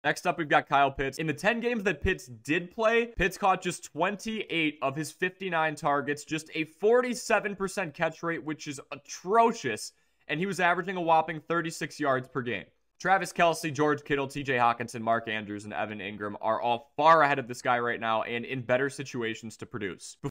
Next up, we've got Kyle Pitts. In the 10 games that Pitts did play, Pitts caught just 28 of his 59 targets, just a 47% catch rate, which is atrocious, and he was averaging a whopping 36 yards per game. Travis Kelce, George Kittle, TJ Hawkinson, Mark Andrews, and Evan Ingram are all far ahead of this guy right now and in better situations to produce.